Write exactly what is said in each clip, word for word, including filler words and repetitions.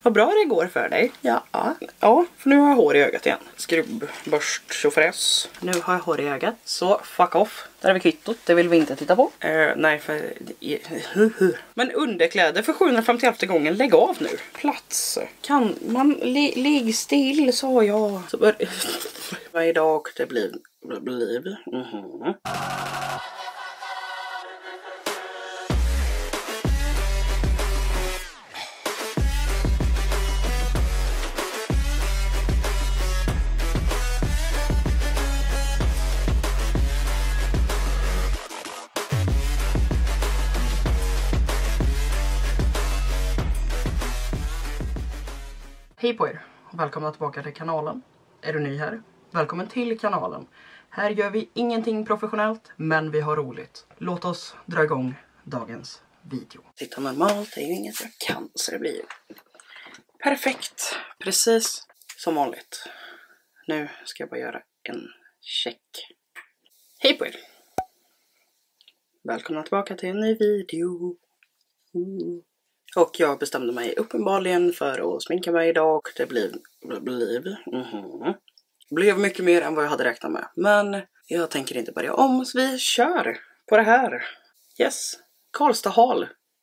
Vad bra det går för dig. Ja. Ja, för nu har jag hår i ögat igen. Skrubb, börst, tjofräs. Nu har jag hår i ögat. Så, fuck off. Där har vi kvittot. Det vill vi inte titta på. Uh, nej, för... Men underkläder för sjuhundrafemtioelfte gången. Lägg av nu. Plats. Kan man... Li ligg still, sa jag. Så bör... Varje dag det blir... blir. Mm-hmm. Hej på er och välkomna tillbaka till kanalen. Är du ny här? Välkommen till kanalen. Här gör vi ingenting professionellt, men vi har roligt. Låt oss dra igång dagens video. Titta normalt, det är ju inget jag kan så det blir perfekt. Precis som vanligt. Nu ska jag bara göra en check. Hej på er! Välkomna tillbaka till en ny video. Mm. Och jag bestämde mig uppenbarligen för att sminka mig idag och det blev, blev, mm-hmm. blev mycket mer än vad jag hade räknat med. Men jag tänker inte börja om så vi kör på det här. Yes, Karlstad Hall.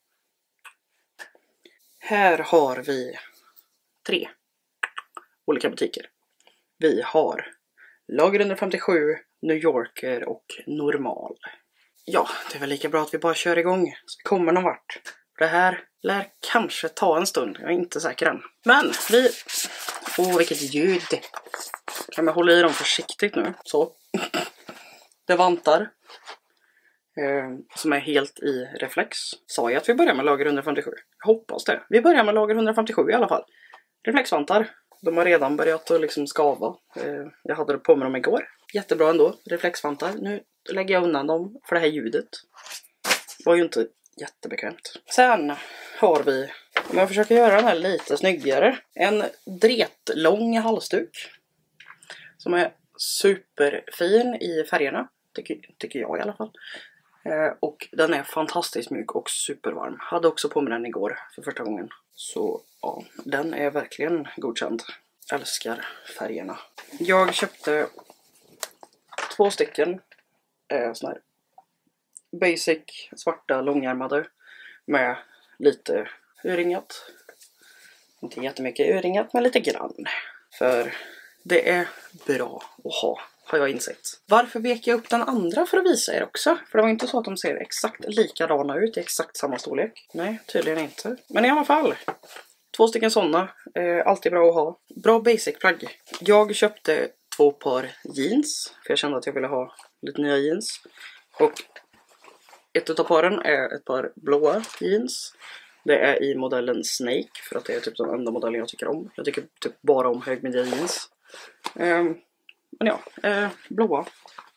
Här har vi tre olika butiker. Vi har Lager hundrafemtiosju, New Yorker och Normal. Ja, det är väl lika bra att vi bara kör igång så vi kommer någon vart. Det här lär kanske ta en stund. Jag är inte säker än. Men vi... Åh, vilket ljud. Kan man hålla i dem försiktigt nu? Så. Det vantar. Eh, som är helt i reflex. Sa jag att vi börjar med lager hundrafemtiosju? Jag hoppas det. Vi börjar med lager hundrafemtiosju i alla fall. Reflexvantar. De har redan börjat att liksom skava. Eh, jag hade det på mig dem igår. Jättebra ändå. Reflexvantar. Nu lägger jag undan dem för det här ljudet. Det var ju inte... jättebekvämt. Sen har vi, om jag försöker göra den här lite snyggare, en dretlång halsduk. Som är superfin i färgerna, tycker, tycker jag i alla fall. Eh, och den är fantastiskt mjuk och supervarm. Hade också på mig den igår för första gången. Så ja, den är verkligen godkänd. Älskar färgerna. Jag köpte två stycken eh, sån här basic svarta långärmade med lite urringat. Inte jättemycket urringat men lite grann. För det är bra att ha, har jag insett. Varför vek jag upp den andra för att visa er också? För det var inte så att de ser exakt likadana ut i exakt samma storlek. Nej, tydligen inte. Men i alla fall. Två stycken sådana. Eh, alltid bra att ha. Bra basic plagg. Jag köpte två par jeans. För jag kände att jag ville ha lite nya jeans. Och ett utav paren är ett par blåa jeans. Det är i modellen Snake. För att det är typ den enda modellen jag tycker om. Jag tycker typ bara om högmidja jeans. Um, men ja, uh, blåa.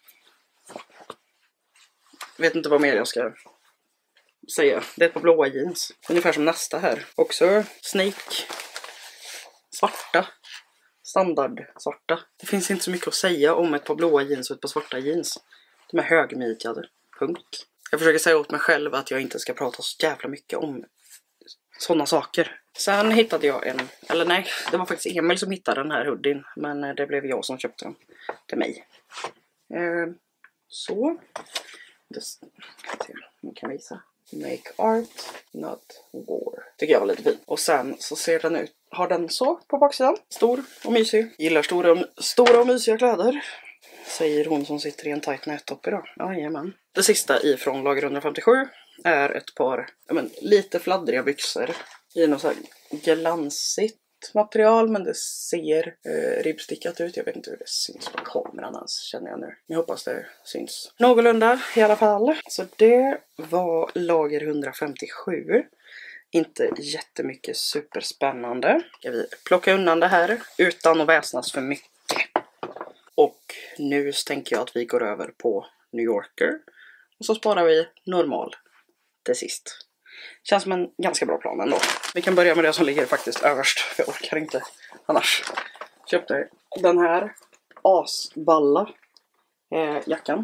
Vet inte vad mer jag ska säga. Det är ett par blåa jeans. Ungefär som nästa här. Också Snake. Svarta. Standard svarta. Det finns inte så mycket att säga om ett par blåa jeans och ett par svarta jeans. De är högmidjade. Punkt. Jag försöker säga åt mig själv att jag inte ska prata så jävla mycket om sådana saker. Sen hittade jag en, eller nej, det var faktiskt Emil som hittade den här hoodien. Men det blev jag som köpte den till mig. Eh, så. Det, jag kan visa. Make art, not war. Tycker jag var lite fin. Och sen så ser den ut, har den så på baksidan. Stor och mysig. Gillar stora, stora och mysiga kläder. Säger hon som sitter i en tight nättopp idag. Jajamän. Det sista ifrån lager hundrafemtiosju är ett par men, lite fladdriga byxor. I något så här glansigt material. Men det ser eh, ribbstickat ut. Jag vet inte hur det syns på kameran ens, känner jag nu. Jag hoppas det syns någorlunda i alla fall. Så det var lager hundrafemtiosju. Inte jättemycket superspännande. Ska vi plocka undan det här utan att väsnas för mycket. Och nu tänker jag att vi går över på New Yorker. Och så sparar vi normal till sist. Känns som en ganska bra plan ändå. Vi kan börja med det som ligger faktiskt överst. För jag orkar inte annars. Köpte den här asballa eh, jackan.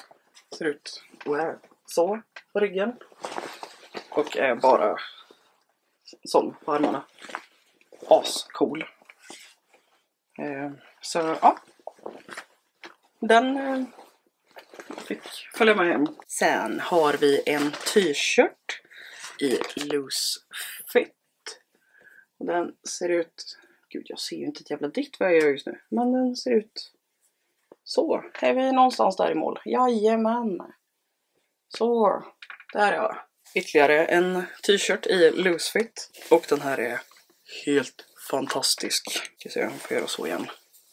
Ser ut wow. Så på ryggen. Och är bara sån på armarna. Ascool. Eh, så ja. Den eh, fick följa med hem. Sen har vi en t-shirt i loose fit. Och den ser ut... Gud, jag ser ju inte ett jävla ditt vad jag gör just nu. Men den ser ut... Så, är vi någonstans där i mål? Jajamän. Så, där är jag. Ytterligare en t-shirt i loose fit. Och den här är helt fantastisk. Ska se om jag får göra så igen.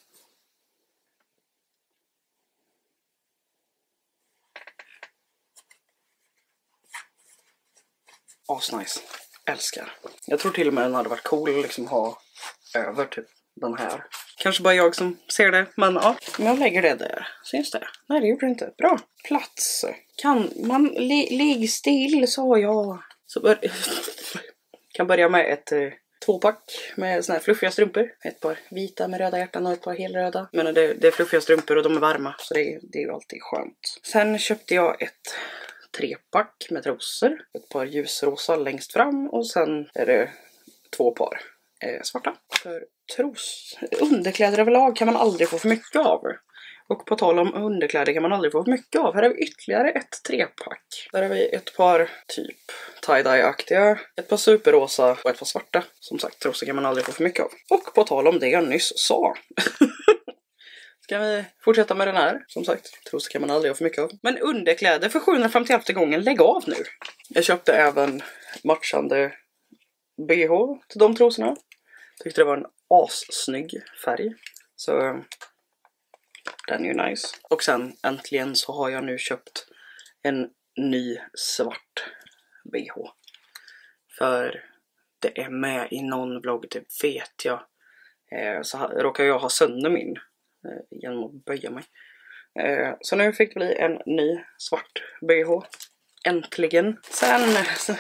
Asnice. Älskar. Jag tror till och med den hade varit cool att liksom ha över typ den här. Kanske bara jag som ser det, men ja. Men jag lägger det där. Syns det? Nej, det gjorde det inte. Bra. Plats. Kan man li ligga still, sa jag. Så bör kan börja med ett eh, tvåpack med såna här fluffiga strumpor. Ett par vita med röda hjärtan och ett par helröda. Men det, det är fluffiga strumpor och de är varma, så det, det är ju alltid skönt. Sen köpte jag ett trepack med trosor. Ett par ljusrosa längst fram och sen är det två par eh, svarta. För tros, underkläder överlag kan man aldrig få för mycket av. Och på tal om underkläder kan man aldrig få för mycket av. Här har vi ytterligare ett trepack. Där har vi ett par typ tie-dye-aktiga, ett par superrosa och ett par svarta. Som sagt, trosor kan man aldrig få för mycket av. Och på tal om det jag nyss sa. Ska vi fortsätta med den här? Som sagt, trosor kan man aldrig ha för mycket av. Men underkläder för sjuhundrafemtioelfte gången, lägg av nu. Jag köpte även matchande B H till de trosorna. Tyckte det var en assnygg färg. Så den är ju nice. Och sen äntligen så har jag nu köpt en ny svart B H. För det är med i någon vlogg, det vet jag. Eh, så råkar jag ha sönder min eh, genom att böja mig. Eh, så nu fick det bli en ny svart B H. Äntligen. Sen...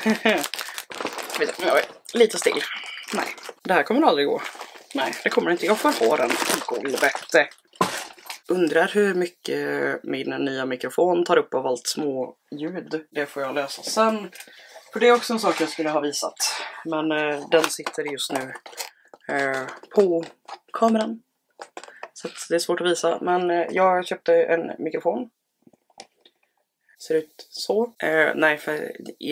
Vet jag, lite still. Nej, det här kommer aldrig gå. Nej, det kommer inte. Jag får ha den i golvet. Undrar hur mycket min nya mikrofon tar upp av allt små ljud. Det får jag lösa sen. För det är också en sak jag skulle ha visat. Men eh, den sitter just nu eh, på kameran. Så det är svårt att visa. Men eh, jag köpte en mikrofon. Ser ut så. Eh, nej, för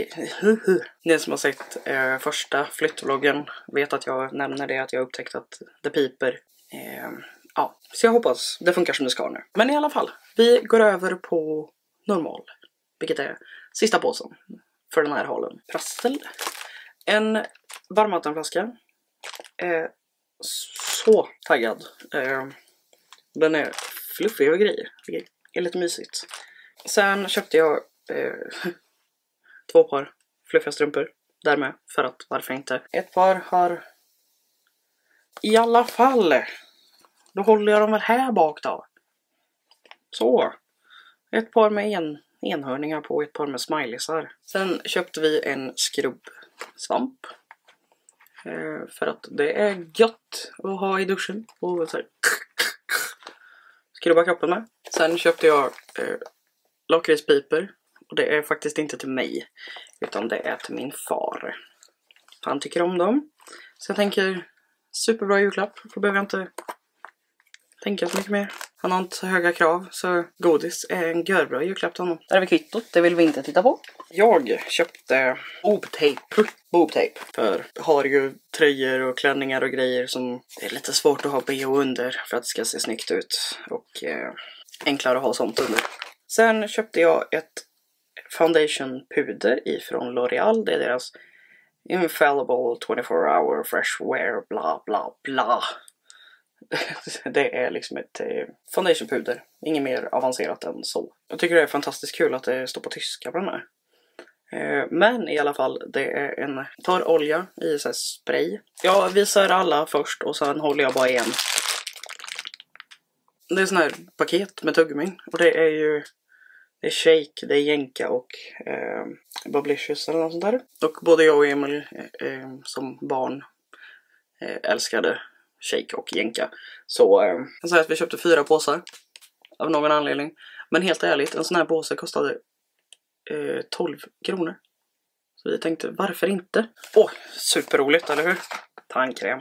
ni som har sett eh, första flyttvloggen vet att jag nämner det, att jag upptäckt att det piper. Eh, ja, så jag hoppas det funkar som det ska nu. Men i alla fall, vi går över på normal. Vilket är sista påsen för den här hålen. Prastel. En varmvattenflaska. Eh, så taggad. Eh, den är fluffig och grejer. Det är lite mysigt. Sen köpte jag eh, två par fluffiga strumpor därmed, för att varför inte. Ett par har i alla fall, då håller jag dem väl här bak då. Så, ett par med en, enhörningar på, ett par med smileysar. Sen köpte vi en skrubbsvamp. Eh, för att det är gött att ha i duschen och så här, skrubba kroppen med. Sen köpte jag eh, lakritspiper. Och det är faktiskt inte till mig, utan det är till min far. Han tycker om dem. Så jag tänker, superbra julklapp. Då behöver jag inte tänka så mycket mer. Han har inte så höga krav, så godis är en görbra julklapp till honom. Där har vi kvittot, det vill vi inte titta på. Jag köpte boobtape. Boobtape. För jag har ju tröjor och klänningar och grejer som är lite svårt att ha B H under för att det ska se snyggt ut. Och eh, enklare att ha sånt under. Sen köpte jag ett foundation puder ifrån L'Oreal. Det är deras Infallible twenty-four hour fresh wear bla bla bla. Det är liksom ett foundation puder. Inget mer avancerat än så. Jag tycker det är fantastiskt kul att det står på tyska på den här. Men i alla fall, det är en torr olja i så här spray. Jag visar alla först och sen håller jag bara igen. Det är sån här paket med tuggummin. Och det är ju det är Shake, det är Jenka och eh, Bubblicious eller något sånt där. Och både jag och Emil eh, som barn eh, älskade Shake och Jenka. Så eh, jag kan säga att vi köpte fyra påsar av någon anledning. Men helt ärligt, en sån här påse kostade eh, tolv kronor. Så vi tänkte, varför inte? Åh, oh, superroligt, eller hur? Tandkräm.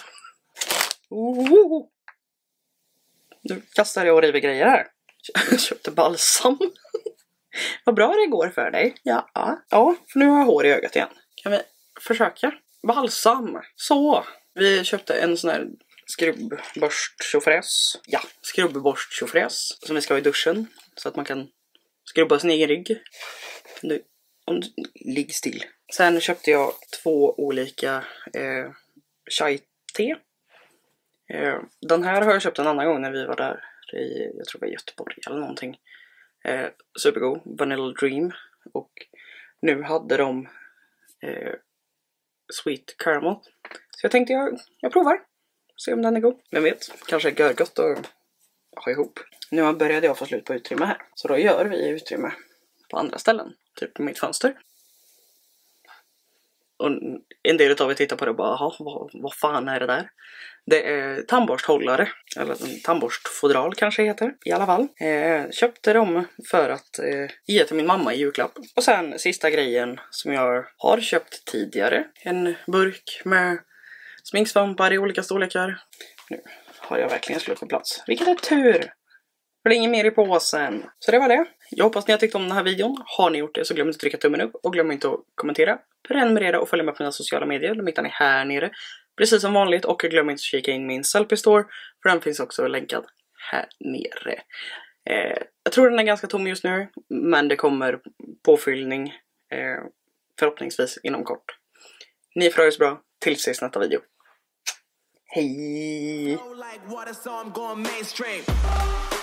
oh. Nu kastar jag och river grejer här. Jag köpte balsam. Vad bra det går för dig. Ja, ja, för nu har jag hår i ögat igen. Kan vi försöka? Balsam. Så. Vi köpte en sån här skrubbborst-tjofräs. Ja, skrubbborst-tjofräs. Som vi ska ha i duschen. Så att man kan skrubba sin egen rygg. Nu, om du, ligg still. Sen köpte jag två olika eh, chai-te. Eh, den här har jag köpt en annan gång när vi var där i, jag tror det var Göteborg eller någonting. Eh, supergod, Vanilla Dream. Och nu hade de eh, Sweet Caramel. Så jag tänkte jag, jag provar. Se om den är god. Vem vet, kanske är görgott att ha ihop. Nu började jag få slut på utrymme här. Så då gör vi utrymme på andra ställen. Typ på mitt fönster. Och en del av er tittar på det och bara, jaha, vad, vad fan är det där? Det är tandborsthållare, eller en tandborstfodral kanske heter, i alla fall. Eh, köpte dem för att eh, ge till min mamma i julklapp. Och sen sista grejen som jag har köpt tidigare. En burk med sminksvampar i olika storlekar. Nu har jag verkligen slut på plats. Vilket är tur! För det är inget mer i påsen. Så det var det. Jag hoppas ni har tyckt om den här videon. Har ni gjort det så glöm inte att trycka tummen upp. Och glöm inte att kommentera, prenumerera och följa med på mina sociala medier. De hittar ni här nere. Precis som vanligt. Och glöm inte att kika in min Sellpy Store. För den finns också länkad här nere. Eh, jag tror den är ganska tom just nu. Men det kommer påfyllning. Eh, förhoppningsvis inom kort. Ni får ha det så bra. Tills ses nästa video. Hej!